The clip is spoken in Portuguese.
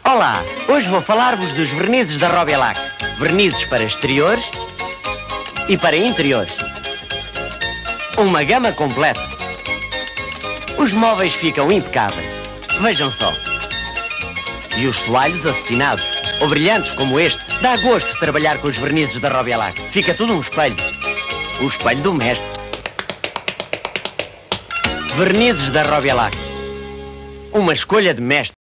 Olá, hoje vou falar-vos dos vernizes da Robialac. Vernizes para exteriores e para interiores. Uma gama completa. Os móveis ficam impecáveis. Vejam só. E os soalhos acetinados, ou brilhantes como este. Dá gosto de trabalhar com os vernizes da Robialac. Fica tudo um espelho. O espelho do mestre. Vernizes da Robialac. Uma escolha de mestre.